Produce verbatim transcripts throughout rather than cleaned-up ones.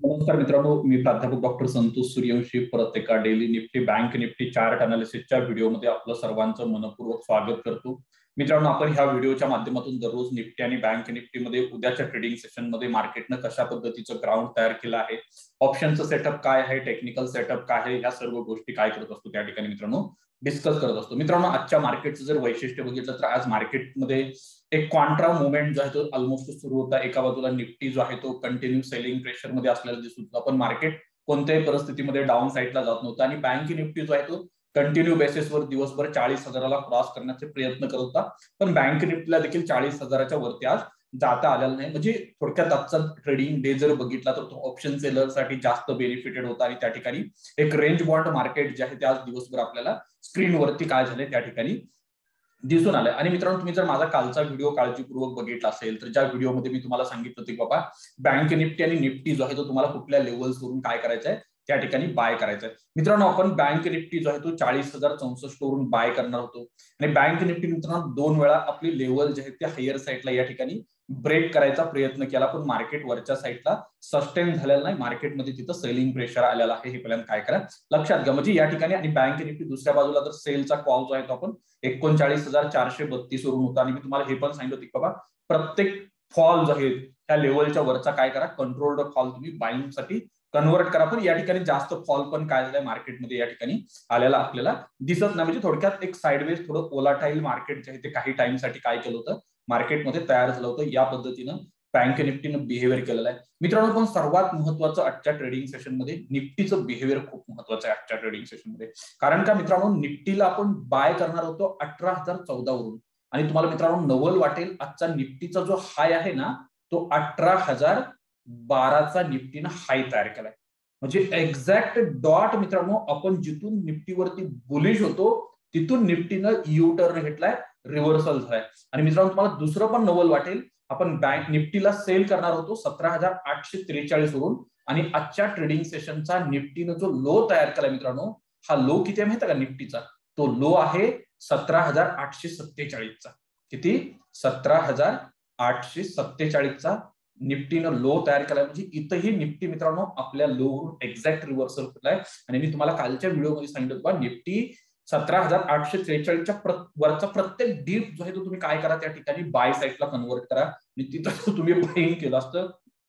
नमस्कार मित्रांनो, मी प्राध्यापक डॉक्टर संतोष सूर्यवंशी परत एका daily nifty bank nifty chart अनालिसिसच्या व्हिडिओमध्ये आपलं सर्वांचं मनपूर्वक स्वागत करतो. मित्रांनो, आपण ह्या व्हिडिओच्या माध्यमातून दररोज निफ्टी आणि बँक निफ्टीमध्ये उद्याच्या ट्रेडिंग सेशनमध्ये मार्केटनं कशा पद्धतीचं ग्राउंड तयार केलं आहे, ऑप्शनचं सेटअप काय आहे, टेक्निकल सेटअप काय आहे, ह्या सर्व गोष्टी काय करत असतो त्या ठिकाणी मित्रांनो डिस्कस करत असतो. मित्रांनो, आजच्या मार्केटचं जर वैशिष्ट्य बघितलं तर आज मार्केटमध्ये एक कॉन्ट्रा मुवमेंट जो आहे तो ऑलमोस्ट सुरू होता. एका बाजूला निफ्टी जो आहे तो कंटिन्यू सेलिंग प्रेशर मध्ये असलेला दिसत होता, पण मार्केट कोणत्याही परिस्थितीमध्ये डाऊन साईडला जात नव्हतं आणि बँक निफ्टी जो आहे तो कंटिन्यू बेसिसवर दिवसभर चाळीस हजाराला क्रॉस करण्याचे प्रयत्न करत होता, पण बँक निफ्टीला देखील चाळीस हजाराच्या वरती आज जाता आलेला नाही. म्हणजे थोडक्यात आजचा ट्रेडिंग डे जर बघितला तर तो ऑप्शन सेलरसाठी जास्त बेनिफिटेड होता आणि त्या ठिकाणी एक रेंज बॉन्ड मार्केट जे आहे ते आज दिवसभर आपल्याला स्क्रीनवरती काय झाले त्या ठिकाणी दिसून आलंय. आणि मित्रांनो, तुम्ही जर माझा कालचा व्हिडिओ काळजीपूर्वक बघितला असेल तर ज्या व्हिडिओमध्ये मी तुम्हाला सांगितलं होतं की बाबा बँक निफ्टी आणि निफ्टी जो आहे तो तुम्हाला कुठल्या लेवल्स वरून काय करायचं आहे त्या ठिकाणी बाय करायचं आहे. मित्रांनो, आपण बँक निफ्टी जो आहे तो चाळीस हजार चौसष्ट वरून बाय करणार होतो आणि बँक निफ्टी मित्रांनो दोन वेळा आपली लेवल जे आहे ते हायर साईडला या ठिकाणी ब्रेक करायचा प्रयत्न केला, पण मार्केट वरच्या साईडला सस्टेन झालेला नाही. मार्केटमध्ये तिथं सेलिंग प्रेशर आलेला आहे, हे पहिल्यांदा काय करा लक्षात घ्या. म्हणजे या ठिकाणी आणि बँक निफ्टी दुसऱ्या बाजूला जर सेलचा कॉल जो आहे तो आपण एकोणचाळीस हजार चारशे बत्तीस वरून होता आणि मी तुम्हाला हे पण सांगितलं की बाबा प्रत्येक फॉल जो आहे त्या लेवलच्या वरचा काय करा कंट्रोल्ड फॉल तुम्ही बाईंग साठी कन्वर्ट करा. पण या ठिकाणी जास्त फॉल पण काय झालंय मार्केटमध्ये या ठिकाणी आलेला आपल्याला दिसत नाही. म्हणजे थोडक्यात एक साइडवेज थोडं ओलाटाईल मार्केट जे आहे ते काही टाइमसाठी काय केलं होतं मार्केटमध्ये तयार झालं होतं. या पद्धतीनं बँक निफ्टीनं बिहेवियर केलेलं आहे. मित्रांनो, पण सर्वात महत्वाचं आजच्या ट्रेडिंग सेशनमध्ये निफ्टीचं बिहेवियर खूप महत्वाचं आहे आजच्या ट्रेडिंग सेशनमध्ये. कारण का मित्रांनो, निफ्टीला आपण बाय करणार होतो अठरा हजार चौदा वरून आणि तुम्हाला मित्रांनो नवल वाटेल आजचा निफ्टीचा जो हाय आहे ना तो अठरा हजार बाराचा निफ्टीनं हाय तयार केलाय. म्हणजे एक्झॅक्ट डॉट मित्रांनो, आपण जिथून निफ्टीवरती बुलिश होतो तिथून निफ्टीनं यू टर्न घेतलाय, रिव्हर्सल झालाय. आणि मित्रांनो तुम्हाला दुसरं पण नवल वाटेल, आपण बँक निफ्टीला सेल करणार होतो सतरा हजार आठशे त्रेचाळीस वरून आणि आजच्या ट्रेडिंग सेशनचा निफ्टीनं जो लो तयार केला मित्रांनो, हा लो किती आहे माहिती का निफ्टीचा, तो लो आहे सतरा हजार आठशे सत्तेचाळीसचा. किती? सतरा हजार आठशे सत्तेचाळीसचा निफ्टीनं लो तयार केलाय. म्हणजे इथंही निफ्टी मित्रांनो आपल्या लो वरून एक्झॅक्ट रिव्हर्सल केलाय आणि मी तुम्हाला कालच्या व्हिडिओमध्ये सांगितलं होतं निफ्टी सतरा हजार आठशे त्रेचाळीसच्या वरचा प्रत्येक डीप जो आहे तो तुम्ही काय करा त्या ठिकाणी बाय साईडला कन्वर्ट करा आणि तिथं तुम्ही बाईंग केलं असतं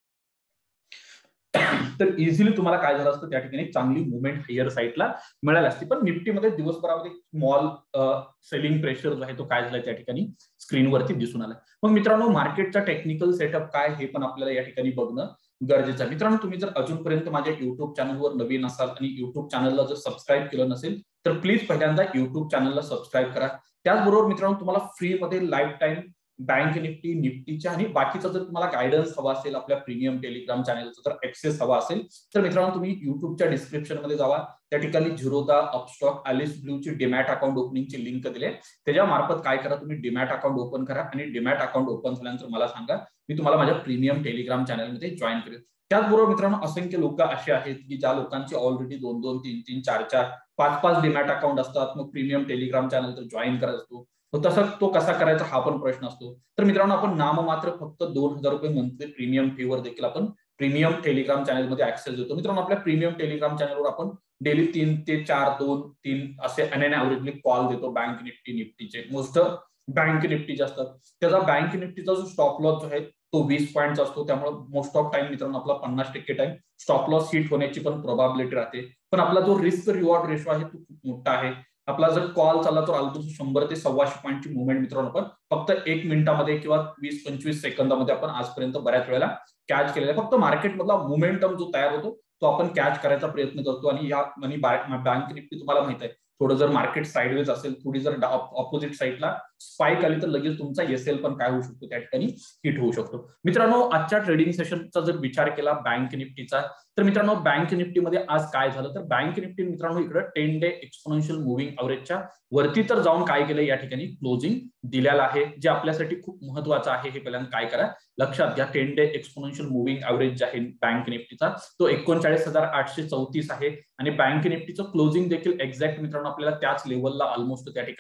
तर इझिली तुम्हाला काय झालं असतं त्या ठिकाणी चांगली मुवमेंट हायर साईडला मिळाली असती. पण निफ्टीमध्ये दिवसभरामध्ये स्मॉल सेलिंग प्रेशर जो आहे तो काय झालाय त्या ठिकाणी स्क्रीनवरती दिसून आलाय. मग मित्रांनो, मार्केटचा टेक्निकल सेटअप काय हे पण आपल्याला या ठिकाणी बघणं गरजेचं आहे. मित्रांनो, तुम्ही जर अजूनपर्यंत माझ्या युट्यूब चॅनलवर नवीन असाल आणि युट्यूब चॅनलला जर सबस्क्राईब केलं नसेल तर प्लीज पहिल्यांदा युट्यूब चॅनलला सबस्क्राईब करा. त्याचबरोबर मित्रांनो, तुम्हाला फ्रीमध्ये लाईफ टाईम बँक निफ्टी निफ्टीच्या आणि बाकीचा जर तुम्हाला गायडन्स हवा असेल आपल्या प्रीमियम टेलिग्राम चॅनलचा जर ऍक्सेस हवा असेल तर मित्रांनो तुम्ही युट्यूबच्या डिस्क्रिप्शन मध्ये जावा, त्या ठिकाणी झिरोदा, अपस्टॉक, अलिस ब्ल्यूची डीमॅट अकाउंट ओपनिंगची लिंक दिली आहे. त्याच्या मार्फत काय करा तुम्ही डीमॅट अकाउंट ओपन करा आणि डीमॅट अकाउंट ओपन झाल्यानंतर मला सांगा, मी तुम्हाला माझ्या प्रीमियम टेलिग्राम चॅनलमध्ये जॉईन करेल. त्याचबरोबर मित्रांनो, असंख्य लोक असे आहेत की ज्या लोकांची ऑलरेडी दोन दोन तीन तीन चार चार पाच पाच डीमॅट अकाउंट असतात, मग प्रीमियम टेलिग्राम चॅनल तर जॉईन करत असतो, तसं तो कसा करायचा हा पण प्रश्न असतो. तर मित्रांनो, आपण नाममात्र फक्त दोन हजार रुपये मंथली प्रीमियम फीवर देखील आपण प्रीमियम टेलिग्राम चॅनलमध्ये ऍक्सेस देतो. मित्रांनो, आपल्या प्रीमियम टेलिग्राम चॅनलवर आपण डेली तीन ते चार दोन तीन असे अनएव्हरेजली कॉल देतो बँक निफ्टी निफ्टीचे. मोस्ट बँक निफ्टीचे असतात. त्याचा बँक निफ्टीचा जो स्टॉप लॉस जो आहे तो वीस पॉईंटचा असतो, त्यामुळे मोस्ट ऑफ टाइम मित्रांनो आपला पन्नास टक्के टाइम स्टॉप लॉस हिट होण्याची पण प्रोबॅबिलिटी राहते. पण आपला जो रिस्क रिवॉर्ड रेशो आहे तो खूप मोठा आहे. आपला जर कॉल चालला तर ऑलमोस्ट शंभर ते सव्वाशे पॉईंटची मुवमेंट मित्रांनो आपण फक्त एक मिनिटामध्ये किंवा वीस पंचवीस सेकंदामध्ये आपण आजपर्यंत बऱ्याच वेळेला कॅच केलेला आहे. फक्त मार्केटमधला मोमेंटम जो तयार होतो तो आपण कॅच करायचा प्रयत्न करतो. आणि या बँक निफ्टी तुम्हाला माहित आहे, थोडं जर मार्केट साइडवेज असेल, थोडी जर ऑपोजिट साईडला स्पाइक आली तर लगेच तुमचा एसएल पण काय होऊ शकतो त्या ठिकाणी हिट होऊ शकतो. मित्रांनो, आजच्या ट्रेडिंग सेशनचा जर विचार केला बँक निफ्टीचा तर मित्रांनो बँक निफ्टीमध्ये आज काय झालं तर बँक निफ्टी मित्रांनो इकडे टेन डे एक्सपोनेन्शियल मुव्हिंग एव्हरेजच्या वरती तर जाऊन काय केलं या ठिकाणी क्लोजिंग दिलेला आहे, जे आपल्यासाठी खूप महत्वाचं आहे. हे पहिल्यांदा काय करा लक्षात घ्या, ten day exponential moving average आहे बँक निफ्टीचा तो एकोणचाळीस हजार आठशे चौतीस आहे आणि बँक निफ्टीचं क्लोजिंग देखील एक्झॅक्ट मित्रांनो आपल्याला त्याच लेवलला ऑलमोस्ट त्या ठिकाणी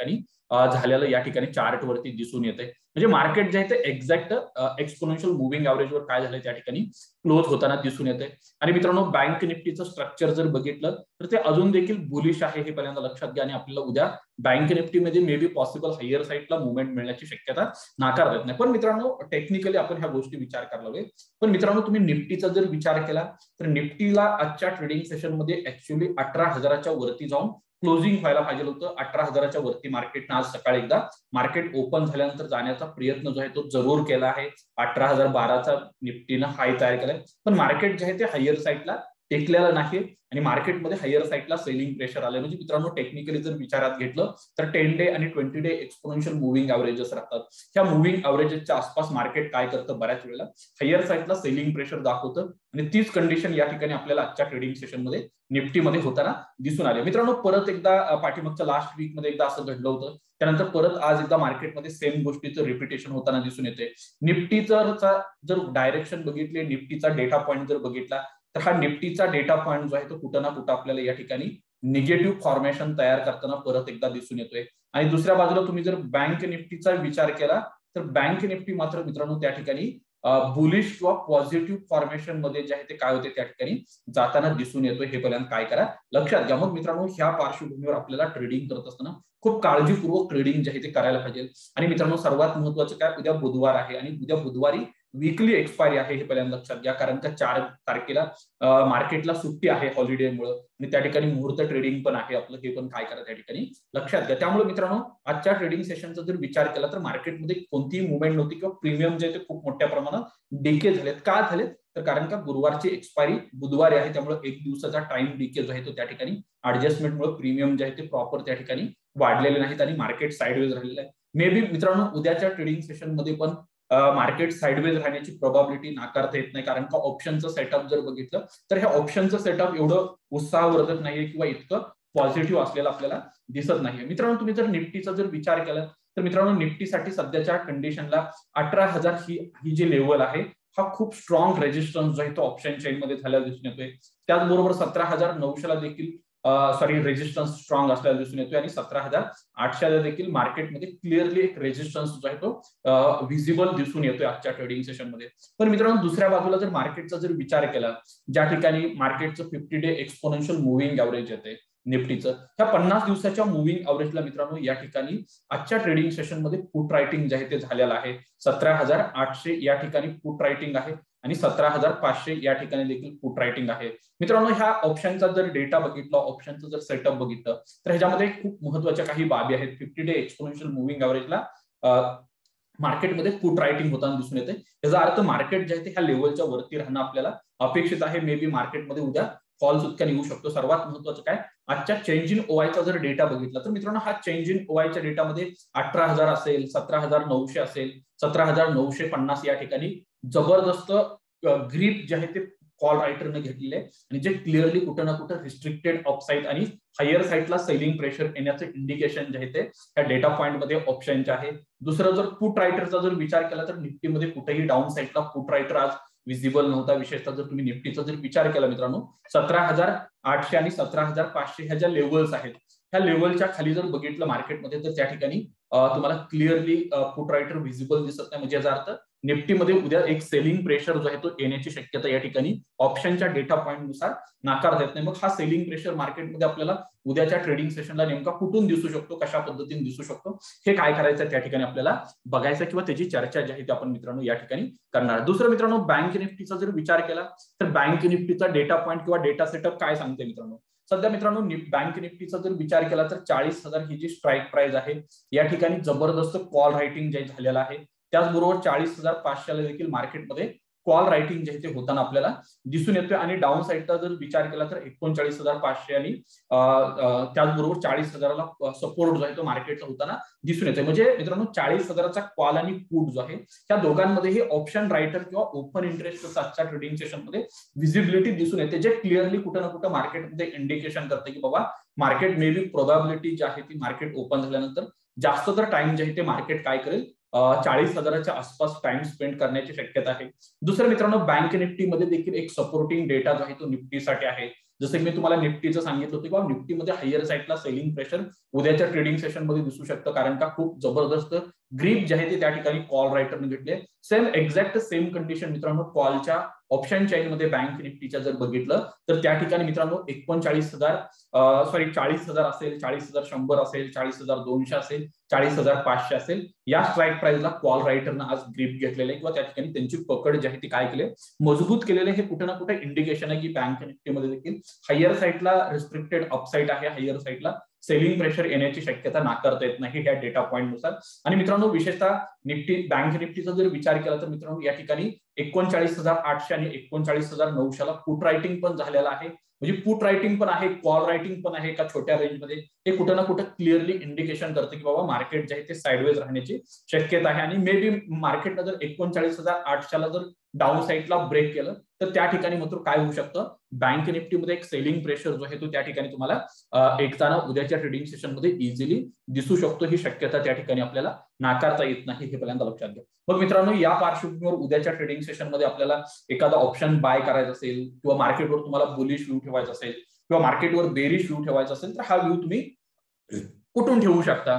झालेलं या ठिकाणी चार्ट वरती दिसून येते. म्हणजे मार्केट जे आहे ते एक्झॅक्ट एक्सपोनेन्शियल मुव्हिंग ॲव्हरेजवर काय झालंय त्या ठिकाणी क्लोज होताना दिसून येते. आणि मित्रांनो बँक निफ्टीचं स्ट्रक्चर जर बघितलं तर ते अजून देखील बुलिश आहे हे पहिल्यांदा लक्षात घ्या. आणि आपल्याला उद्या बँक निफ्टीमध्ये मे बी पॉसिबल हायर साईडला मुवमेंट मिळण्याची शक्यता नाकारता येत नाही. पण मित्रांनो टेक्निकली आपण ह्या गोष्टी विचार करायला हवे. पण मित्रांनो तुम्ही निफ्टीचा जर विचार केला तर निफ्टीला आजच्या ट्रेडिंग सेशनमध्ये ऍक्च्युअली अठरा हजाराच्या वरती जाऊन क्लोजिंग व्हायला पाहिजे होतं. अठरा हजाराच्या वरती मार्केटनं आज सकाळी एकदा मार्केट ओपन झाल्यानंतर जाण्याचा प्रयत्न जो आहे तो जरूर केला आहे. अठरा हजार बाराचा निफ्टीनं हाय तयार केलाय. पण मार्केट जे आहे ते हायर साईडला टेकलेलं नाही आणि मार्केटमध्ये हायर साईडला सेलिंग प्रेशर आले. म्हणजे मित्रांनो टेक्निकली जर विचारात घेतलं तर टेन डे आणि twenty day exponential moving averages राहतात. ह्या मुव्हिंग ॲव्हरेजेसच्या आसपास मार्केट काय करतं बऱ्याच वेळेला हायर साईडला सेलिंग प्रेशर दाखवतं आणि तीच कंडिशन या ठिकाणी आपल्याला आजच्या ट्रेडिंग सेशनमध्ये निफ्टीमध्ये होताना दिसून आले. मित्रांनो परत एकदा पाठीमागच्या लास्ट वीक मध्ये एकदा असं घडलं होतं. त्यानंतर परत आज एकदा मार्केटमध्ये सेम गोष्टीचं रिपिटेशन होताना दिसून येते. निफ्टीचा जर डायरेक्शन बघितले निफ्टीचा डेटा पॉईंट जर बघितला तर हा निफ्टीचा डेटा पॉईंट जो आहे तो कुठं ना कुठं आपल्याला या ठिकाणी निगेटिव्ह फॉर्मेशन तयार करताना परत एकदा दिसून येतोय. आणि दुसऱ्या बाजूला तुम्ही जर बँक निफ्टीचा विचार केला तर बँक निफ्टी मात्र मित्रांनो त्या ठिकाणी बुलिश किंवा पॉझिटिव्ह फॉर्मेशन मध्ये जे आहे ते काय होते त्या ठिकाणी जाताना दिसून येतोय. हे पहिल्यांदा काय करा लक्षात घ्या. मग मित्रांनो ह्या पार्श्वभूमीवर आपल्याला ट्रेडिंग करत असताना खूप काळजीपूर्वक ट्रेडिंग जे आहे ते करायला पाहिजे. आणि मित्रांनो सर्वात महत्वाचं काय उद्या बुधवार आहे आणि उद्या बुधवारी वीकली एक्सपायरी आहे हे पहिल्यांदा लक्षात घ्या. कारण का चार तारखेला मार्केटला सुट्टी आहे हॉलिडेमुळे आणि त्या ठिकाणी मुहूर्त ट्रेडिंग पण आहे आपलं. हे पण काय करा त्या ठिकाणी लक्षात घ्या. त्यामुळे मित्रांनो आजच्या ट्रेडिंग सेशनचा जर विचार केला तर मार्केटमध्ये कोणतीही मुवमेंट नव्हती किंवा प्रीमियम जे ते खूप मोठ्या प्रमाणात डिके झालेत. का झालेत तर कारण का गुरुवारची एक्सपायरी बुधवारी आहे त्यामुळे एक दिवसाचा टाइम डिके जो आहे तो त्या ठिकाणी ऍडजस्टमेंटमुळे प्रीमियम जे आहे ते प्रॉपर त्या ठिकाणी वाढलेले नाहीत आणि मार्केट साइडवेज राहिलेलं आहे. मे बी मित्रांनो उद्याच्या ट्रेडिंग सेशनमध्ये पण मार्केट साइडवेज राहण्याची प्रोबॅबिलिटी नाकारता येत नाही. कारण का ऑप्शनचं सेटअप जर बघितलं तर ह्या ऑप्शनचं सेटअप एवढं उत्साहवर्धक नाहीये किंवा इतकं पॉझिटिव्ह असलेलं आपल्याला दिसत नाहीये. मित्रांनो तुम्ही जर निफ्टीचा जर विचार केला तर मित्रांनो निफ्टीसाठी सध्याच्या कंडिशनला अठरा हजार ही ही जी लेवल आहे हा खूप स्ट्रॉंग रेजिस्टन्स जो आहे तो ऑप्शन चेन मध्ये झालेला दिसून येतोय. त्याचबरोबर सतरा हजार नऊशेला देखील सॉरी रेजिस्टन्स स्ट्रॉंग असल्याला दिसून येतोय आणि सतरा हजार आठशेला देखील मार्केटमध्ये क्लिअरली एक रेजिस्टन्स जो आहे तो व्हिजिबल दिसून येतोय आजच्या ट्रेडिंग सेशनमध्ये. पण मित्रांनो दुसऱ्या बाजूला जर मार्केटचा जर विचार केला ज्या ठिकाणी मार्केटचं fifty day exponential moving average येते निफ्टीचं त्या पन्नास दिवसाच्या मुव्हिंग ॲव्हरेजला मित्रांनो या ठिकाणी आजच्या ट्रेडिंग सेशनमध्ये फुट रायटिंग जे आहे ते झालेलं आहे. सतरा हजार आठशे या ठिकाणी फुट रायटिंग आहे आणि सतरा हजार पाचशे या ठिकाणी देखील फुट रायटिंग आहे. मित्रांनो ह्या ऑप्शनचा जर डेटा बघितला ऑप्शनचं जर सेटअप बघितलं तर ह्याच्यामध्ये खूप महत्वाच्या काही बाबी आहेत. फिफ्टी डे एक्सपोनेन्शियल मुव्हिंग ॲव्हरेजला मार्केटमध्ये फुट रायटिंग होताना दिसून येते. याचा अर्थ मार्केट जे आहे ते ह्या लेवलच्या वरती राहणं आपल्याला अपेक्षित आहे. मे बी मार्केटमध्ये उद्या फॉल सुद्धा निघू शकतो. सर्वात महत्वाचं काय आजच्या चेंज इन ओआयचा जर डेटा बघितला तर मित्रांनो हा चेंज इन ओआयच्या डेटामध्ये अठरा हजार असेल सतरा हजार नऊशे असेल सतरा हजार नऊशे पन्नास या ठिकाणी जबरदस्त ग्रीप जे आहे ते कॉल रायटरने घेतलेले आणि जे क्लिअरली कुठं ना कुठं रिस्ट्रिक्टेड अपसाईड आणि हायर साईडला सेलिंग प्रेशर येण्याचं इंडिकेशन जे आहे ते त्या डेटा पॉईंट मध्ये ऑप्शनचे आहे. दुसरं जर पुट रायटरचा जर विचार केला तर निफ्टीमध्ये कुठेही डाऊन साईडला पुट रायटर आज विजिबल नव्हता. विशेषतः जर तुम्ही निफ्टीचा जर विचार केला मित्रांनो सतरा हजार आठशे आणि सतरा हजार पाचशे ह्या ज्या लेवल्स आहेत ह्या लेवलच्या खाली जर बघितलं मार्केटमध्ये तर त्या ठिकाणी तुम्हाला क्लिअरली पुट रायटर विजिबल दिसत नाही. म्हणजे याचा अर्थ निफ्टीमध्ये उद्या एक सेलिंग प्रेशर जो आहे तो येण्याची शक्यता या ठिकाणी ऑप्शनच्या डेटा पॉईंट नुसार नाकारता येत नाही. मग हा सेलिंग प्रेशर मार्केटमध्ये आपल्याला उद्याच्या ट्रेडिंग सेशनला नेमका कुठून दिसू शकतो कशा पद्धतीने दिसू शकतो हे काय करायचं त्या ठिकाणी आपल्याला बघायचं किंवा त्याची चर्चा जी आहे ती आपण मित्रांनो या ठिकाणी करणार. दुसरं मित्रांनो बँक निफ्टीचा जर विचार केला तर बँक निफ्टीचा डेटा पॉईंट किंवा डेटा सेटअप काय सांगते मित्रांनो. सध्या मित्रांनो बँक निफ्टीचा जर विचार केला तर चाळीस हजार ही जी स्ट्राईक प्राइस आहे या ठिकाणी जबरदस्त कॉल रायटिंग जे झालेलं आहे. त्याचबरोबर चाळीस हजार पाचशेला देखील मार्केटमध्ये कॉल रायटिंग जे ते होताना आपल्याला दिसून येतोय आणि डाऊन साईडचा जर विचार केला तर एकोणचाळीस हजार पाचशे आणि त्याचबरोबर चाळीस हजाराला सपोर्ट जो आहे तो मार्केटचा होताना दिसून येतोय. म्हणजे मित्रांनो चाळीस हजाराचा कॉल आणि पुट जो आहे त्या दोघांमध्येही ऑप्शन रायटर किंवा ओपन इंटरेस्ट आजच्या ट्रेडिंग सेशनमध्ये व्हिजिबिलिटी दिसून येते जे क्लिअरली कुठं ना कुठं मार्केटमध्ये इंडिकेशन करते की बाबा मार्केट मे बी प्रोबॅबिलिटी जी आहे ती मार्केट ओपन झाल्यानंतर जास्त तर टाइम जे आहे ते मार्केट काय करेल चाळीस हजाराच्या आसपास टाइम स्पेंड करण्याची शक्यता आहे. दुसरं मित्रांनो बँक निफ्टीमध्ये देखील एक सपोर्टिंग डेटा जो आहे तो निफ्टीसाठी आहे. जसं की मी तुम्हाला निफ्टीचं सांगितलं होतं किंवा निफ्टीमध्ये हायर साईडला सेलिंग प्रेशर उद्याच्या ट्रेडिंग सेशन मध्ये दिसू शकतं, कारण का खूप जबरदस्त ग्रीप जे आहे ते त्या ठिकाणी कॉल रायटरने घेतले. सेम एक्झॅक्ट सेम कंडिशन मित्रांनो कॉलच्या ऑप्शन चेन मध्ये बँक निफ्टीच्या जर बघितलं तर त्या ठिकाणी मित्रांनो एकोणचाळीस हजार सॉरी चाळीस हजार असेल, चाळीस हजार शंभर असेल, चाळीस हजार दोनशे असेल, चाळीस हजार पाचशे असेल, या स्ट्राईक प्राइसला कॉल रायटरनं आज ग्रीप घेतलेले किंवा त्या ठिकाणी त्यांची पकड जी आहे ती काय केले, मजबूत केलेले. हे कुठे ना कुठे इंडिकेशन आहे की बँक निफ्टीमध्ये देखील हायर साईडला रिस्ट्रिक्टेड अपसाईड आहे, हायर साईडला सेलिंग प्रेशर येण्याची शक्यता नाकारता येत नाही ह्या डेटा पॉईंट नुसार. आणि मित्रांनो विशेषतः निफ्टी बँक निफ्टीचा जर विचार केला तर मित्रांनो या ठिकाणी एकोणचाळीस हजार आठशे आणि एकोणचाळीस हजार नऊशेला पुट रायटिंग पण झालेला आहे, म्हणजे पुट रायटिंग पण आहे, कॉल रायटिंग पण आहे का छोट्या रेंजमध्ये, हे कुठं ना कुठं क्लिअरली इंडिकेशन करतं की बाबा मार्केट जे आहे ते साइडवेज राहण्याची शक्यता आहे. आणि मे बी मार्केटनं जर एकोणचाळीस हजार आठशेला जर डाऊन साईडला ब्रेक केलं तर त्या ठिकाणी मात्र काय होऊ शकतं, बँक निफ्टीमध्ये एक सेलिंग प्रेशर जो आहे तो त्या ठिकाणी तुम्हाला एकताना उद्याच्या ट्रेडिंग सेशन मध्ये इझिली दिसू शकतो. ही शक्यता त्या ठिकाणी आपल्याला नाकारता येत नाही, हे पहिल्यांदा लक्षात घ्या. मग मित्रांनो या पार्श्वभूमीवर उद्याच्या ट्रेडिंग सेशन मध्ये आपल्याला एखादा ऑप्शन बाय करायचा असेल किंवा मार्केटवर तुम्हाला बुलिश व्ह्यू ठेवायचा असेल किंवा मार्केटवर बेरिश व्ह्यू ठेवायचा असेल तर हा व्ह्यू तुम्ही कुठून ठेवू शकता,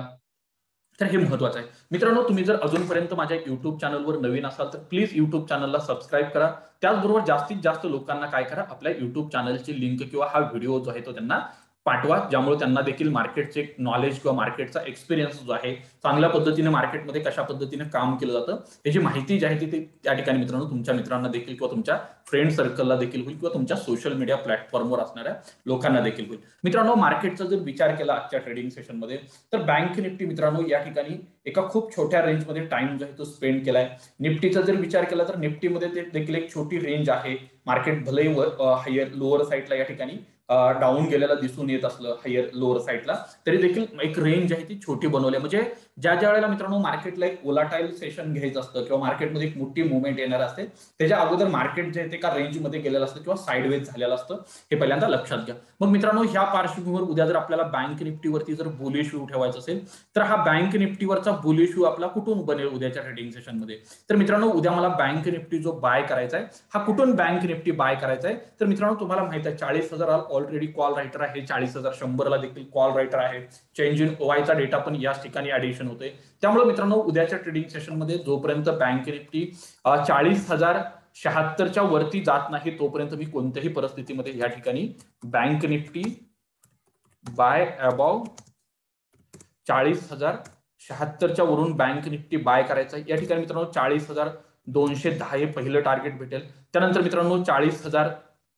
तर हे महत्वाचं आहे. मित्रांनो तुम्ही जर अजूनपर्यंत माझ्या युट्यूब चॅनलवर नवीन असाल तर प्लीज युट्यूब चॅनलला सबस्क्राईब करा. त्याचबरोबर जास्तीत जास्त लोकांना काय करा, आपल्या युट्यूब चॅनलची लिंक किंवा हा व्हिडिओ जो आहे तो त्यांना पाठवा, ज्यामुळे त्यांना देखील मार्केटचे नॉलेज किंवा मार्केटचा एक्सपिरियन्स जो आहे, चांगल्या पद्धतीने मार्केटमध्ये कशा पद्धतीने काम केलं जातं याची माहिती जी आहे ती त्या ठिकाणी मित्रांनो तुमच्या मित्रांना देखील किंवा तुमच्या फ्रेंड सर्कलला देखील होईल किंवा तुमच्या सोशल मीडिया प्लॅटफॉर्मवर असणाऱ्या लोकांना देखील होईल. मित्रांनो मार्केटचा जर विचार केला आजच्या ट्रेडिंग सेशनमध्ये तर बँक निफ्टी मित्रांनो या ठिकाणी एका खूप छोट्या रेंजमध्ये टाइम जो आहे तो स्पेंड केलाय. निफ्टीचा जर विचार केला तर निफ्टीमध्ये ते देखील एक छोटी रेंज आहे. मार्केट भले हायर लोअर साईडला या ठिकाणी डाऊन गेलेला दिसून येत असलं हायर लोअर साईडला, तरी देखील एक रेंज आहे ती छोटी बनवली. म्हणजे ज्या ज्या वेळेला मित्रांनो मार्केटला एक वोलाटाईल सेशन घ्यायचं असतं किंवा मार्केटमध्ये एक मोठी मुवमेंट येणार असते त्याच्या अगोदर मार्केट जे आहे ते का रेंजमध्ये गेलेलं असतं किंवा साईडवेज झालेलं असतं, हे पहिल्यांदा लक्षात घ्या. मग मित्रांनो ह्या पार्श्वभूमीवर उद्या जर आपल्याला बँक निफ्टीवरती जर बुलिश व्ह्यू ठेवायचा असेल तर हा बँक निफ्टीवरचा बुलिश व्ह्यू आपला कुठून बनेल उद्याच्या ट्रेडिंग सेशनमध्ये, तर मित्रांनो उद्या मला बँक निफ्टी जो बाय करायचा आहे हा कुठून बँक निफ्टी बाय करायचा आहे, तर मित्रांनो तुम्हाला माहित आहे चाळीस हजार ऑलरेडी कॉल रायटर आहे, चाळीस हजार शंभरला देखील कॉल रायटर आहे, चेंज इन ओआयचा डेटा पण याच ठिकाणी ऍडिशन होते. त्यामुळे मित्रांनो उद्याच्या ट्रेडिंग सेशनमध्ये जोपर्यंत बँक निफ्टी चाळीस हजार शहात्तरच्या वरती जात नाही तोपर्यंत मी कोणत्याही परिस्थितीमध्ये या ठिकाणी बँक निफ्टी बाय अबाव चाळीस हजार शहात्तरच्या वरून बँक निफ्टी बाय करायचा. या ठिकाणी मित्रांनो चाळीस हजार दोनशे दहा हे पहिलं टार्गेट भेटेल, त्यानंतर मित्रांनो चाळीस हजार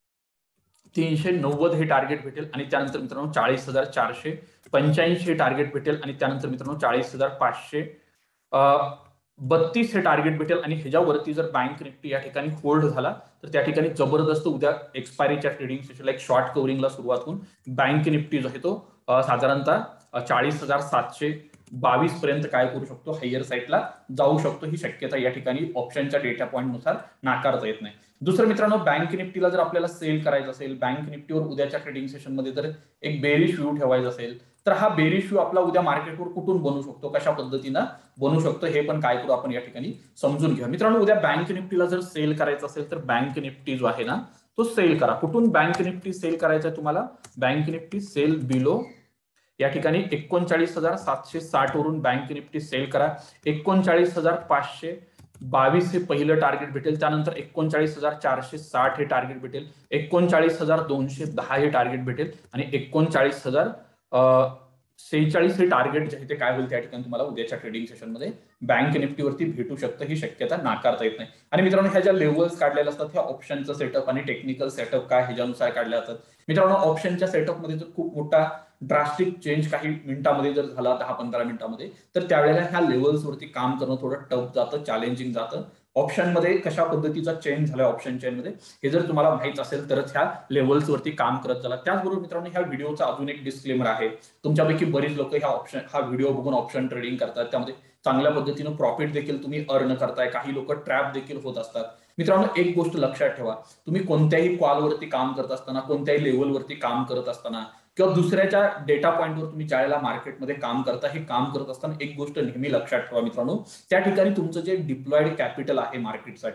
तीनशे नव्वद हे टार्गेट भेटेल आणि त्यानंतर मित्रांनो चाळीस हजार चारशे पंच्याऐंशी हे टार्गेट भेटेल आणि त्यानंतर मित्रांनो चाळीस हजार पाचशे बत्तीस हे टार्गेट भेटेल. आणि ह्याच्यावरती जर बँक निफ्टी या ठिकाणी होल्ड झाला तर त्या ठिकाणी जबरदस्त उद्या एक्सपायरीच्या ट्रेडिंग सेशनला एक शॉर्ट कव्हरिंगला सुरुवात होऊन बँक निफ्टी जो आहे तो साधारणतः चाळीस हजार सातशे बावीस पर्यंत काय करू शकतो, हायर साईडला जाऊ शकतो. ही शक्यता या ठिकाणी ऑप्शनच्या डेटा पॉईंट नुसार नाकारता येत नाही. दुसरं मित्रांनो बँक निफ्टीला जर आपल्याला सेल करायचं असेल, बँक निफ्टीवर उद्याच्या ट्रेडिंग सेशनमध्ये जर एक बेरिश व्ह्यू ठेवायचा असेल तर हा बेरिश व्ह्यू आपला उद्या मार्केटवर कुठून बनू शकतो, कशा पद्धतीनं बनू शकतो हे पण काय करू आपण या ठिकाणी समजून घ्या. मित्रांनो उद्या बँक निफ्टीला जर सेल करायचं असेल तर बँक निफ्टी जो आहे ना तो सेल करा. कुठून बँक निफ्टी सेल करायचा आहे तुम्हाला, बँक निफ्टी सेल बिलो या ठिकाणी एकोणचाळीस हजार सातशे साठ वरून बँक निफ्टी सेल करा. एकोणचाळीस हजार पाचशे बावीस हे पहिलं टार्गेट भेटेल, त्यानंतर एकोणचाळीस हजार चारशे साठ हे टार्गेट भेटेल, एकोणचाळीस हजार दोनशे दहा हे टार्गेट भेटेल आणि एकोणचाळीस हजार सेहेचाळीस हे टार्गेट जे आहे ते काय होईल त्या ठिकाणी तुम्हाला उद्याच्या ट्रेडिंग सेशनमध्ये बँक निफ्टीवरती भेटू शकतं. ही शक्यता नाकारता येत नाही. आणि मित्रांनो ह्या ज्या लेवल्स काढलेल्या असतात ह्या ऑप्शनचं सेटअप आणि टेक्निकल सेटअप काय ह्याच्यानुसार काढल्या जातात. मित्रांनो ऑप्शनच्या सेटअपमध्ये जर खूप मोठा ड्रास्टिक चेंज काही मिनिटांमध्ये जर झाला दहा पंधरा मिनिटांमध्ये तर त्यावेळेला ह्या लेवल्सवरती काम करणं थोडं टफ जातं, चॅलेंजिंग जातं. ऑप्शन मध्ये कशा पद्धतीचा चेंज झालाय ऑप्शन चेन मध्ये हे जर तुम्हाला माहित असेल तरच ह्या लेवल्सवरती काम करत चला. त्याचबरोबर मित्रांनो ह्या व्हिडिओचा अजून एक डिस्क्लेमर आहे. तुमच्यापैकी बरीच लोक ह्या ऑप्शन हा व्हिडिओ बघून ऑप्शन ट्रेडिंग करतात, त्यामध्ये चांगल्या पद्धतीनं प्रॉफिट देखील तुम्ही अर्न करताय, काही लोक ट्रॅप देखील होत असतात. मित्रांनो एक गोष्ट लक्षात ठेवा, तुम्ही कोणत्याही कॉलवरती काम करत असताना, कोणत्याही लेवलवरती काम करत असताना किंवा दुसऱ्याच्या डेटा पॉईंटवर तुम्ही ज्यावेळेला मार्केटमध्ये काम करता, हे काम करत असताना एक गोष्ट नेहमी लक्षात ठेवा मित्रांनो, त्या ठिकाणी तुमचं जे डिप्लॉइड कॅपिटल आहे मार्केटसाठी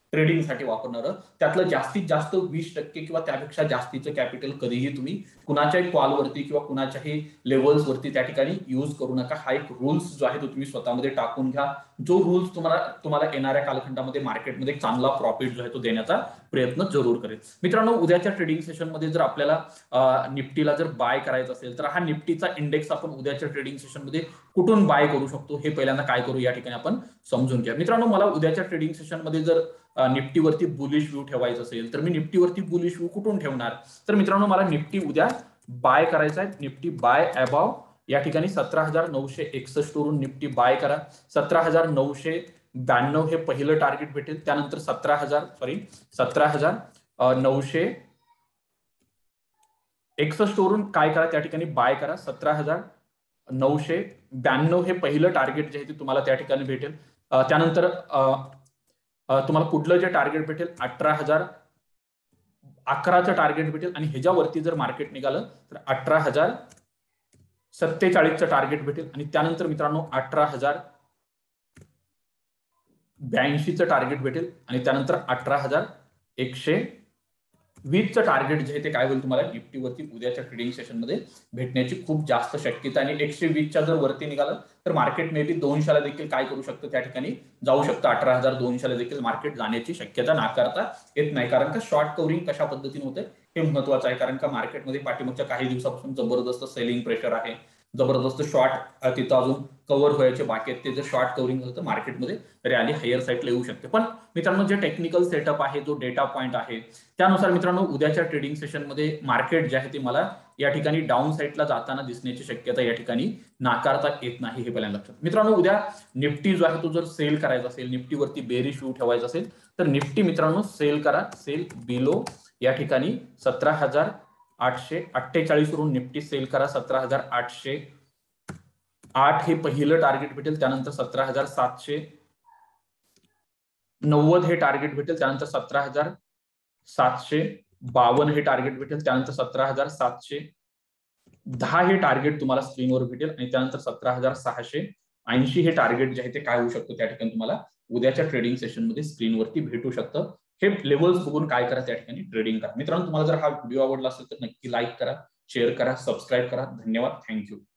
ट्रेडिंगसाठी वापरणार, त्यातलं जास्तीत जास्त वीस टक्के किंवा त्यापेक्षा जास्तीचं कॅपिटल कधीही तुम्ही कुणाच्याही कॉलवरती किंवा कुणाच्याही लेवल्सवरती त्या ठिकाणी यूज करू नका. हा एक रूल्स जो आहे तो तुम्ही स्वतःमध्ये टाकून घ्या. जो रूल्स तुम्हाला तुम्हाला येणाऱ्या कालखंडामध्ये मार्केटमध्ये चांगला प्रॉफिट जो आहे तो देण्याचा प्रयत्न जरूर करेल. मित्रांनो, उद्याच्या ट्रेडिंग सेशनमध्ये जर आपल्याला निफ्टीला जर बाय करायचं असेल तर हा निफ्टीचा इंडेक्स आपण उद्याच्या ट्रेडिंग सेशनमध्ये कुठून बाय करू शकतो हे पहिल्यांदा काय करू या ठिकाणी आपण समजून घ्या. मित्रांनो, मला उद्याच्या ट्रेडिंग सेशनमध्ये जर निफ्टीवरती बुलिश व्ह्यू ठेवायचा असेल तर मी निफ्टीवरती बुलिश व्ह्यू कुठून ठेवणार? तर मित्रांनो, मला निफ्टी उद्या बाय करायचा आहे. निफ्टी बाय अबाव या ठिकाणी सतरा हजार नऊशे एकसष्ट वरून निफ्टी बाय करा. सतरा हजार नऊशे ब्याण्णव हे पहिलं टार्गेट भेटेल. त्यानंतर सतरा हजार सॉरी सतरा हजार नऊशे एकसष्ट वरून काय करा त्या ठिकाणी बाय करा. सतरा हजार नऊशे ब्याण्णव हे पहिलं टार्गेट जे आहे ते तुम्हाला त्या ठिकाणी भेटेल. त्यानंतर तुम्हाला पुढलं जे टार्गेट भेटेल अठरा हजार अकराचं टार्गेट भेटेल आणि ह्याच्यावरती जर मार्केट निघालं तर अठरा हजार सत्तेचाळीसचं टार्गेट भेटेल आणि त्यानंतर मित्रांनो अठरा हजार ब्याऐंशीचं टार्गेट भेटेल आणि त्यानंतर अठरा हजार एकशे वीसचं टार्गेट जे आहे ते काय होईल तुम्हाला निफ्टीवरती उद्याच्या ट्रेडिंग सेशनमध्ये भेटण्याची खूप जास्त शक्यता. आणि एकशे वीसच्या जर वरती निघालं तर मार्केट मे बी दोनशेला देखील काय करू शकतं त्या ठिकाणी जाऊ शकतं. अठरा हजार दोनशेला देखील मार्केट जाण्याची शक्यता नाकारता येत नाही. कारण का शॉर्ट कव्हरिंग कशा पद्धतीने होते हे महत्वाचं आहे. कारण का मार्केटमध्ये पाठीमागच्या काही दिवसापासून जबरदस्त सेलिंग प्रेशर आहे, जबरदस्त शॉर्ट तिथं अजून कव्हर व्हायचे बाकी आहेत. ते जर शॉर्ट कव्हरिंग झालं तर मार्केटमध्ये रॅली हायर साईडला येऊ शकते. पण मित्रांनो, जे टेक्निकल सेटअप आहे, जो डेटा पॉईंट आहे त्यानुसार मित्रांनो उद्याच्या ट्रेडिंग सेशनमध्ये मार्केट जे आहे ते मला या ठिकाणी डाऊन साईडला जाताना दिसण्याची शक्यता या ठिकाणी नाकारता येत नाही हे पहिल्यांदा लक्षात. मित्रांनो, उद्या निफ्टी जो आहे तो जर सेल करायचा असेल, निफ्टीवरती बेरिश व्ह्यू ठेवायचा असेल तर निफ्टी मित्रांनो सेल करा. सेल बिलो या ठिकाणी सतरा हजार आठशे अठ्ठेचाळीस वरून निफ्टी सेल करा. सतरा हजार आठशे आठ हे पहिलं टार्गेट भेटेल. त्यानंतर सतरा हजार सातशे नव्वद हे टार्गेट भेटेल. त्यानंतर सतरा हजार सातशे बावन्न हे टार्गेट भेटेल. त्यानंतर सतरा हजार सातशे दहा हे टार्गेट तुम्हाला स्क्रीनवर भेटेल आणि त्यानंतर सतरा हजार सहाशे ऐंशी हे टार्गेट जे आहे ते काय होऊ शकतं त्या ठिकाणी तुम्हाला उद्याच्या ट्रेडिंग सेशनमध्ये स्क्रीनवरती भेटू शकतं. हे लेवल्स बघून काय करा त्या ठिकाणी ट्रेडिंग करा. मित्रांनो, तुम्हाला जर हा व्हिडिओ आवडला असेल तर नक्की लाईक करा, शेअर करा, सबस्क्राईब करा. धन्यवाद. थँक्यू.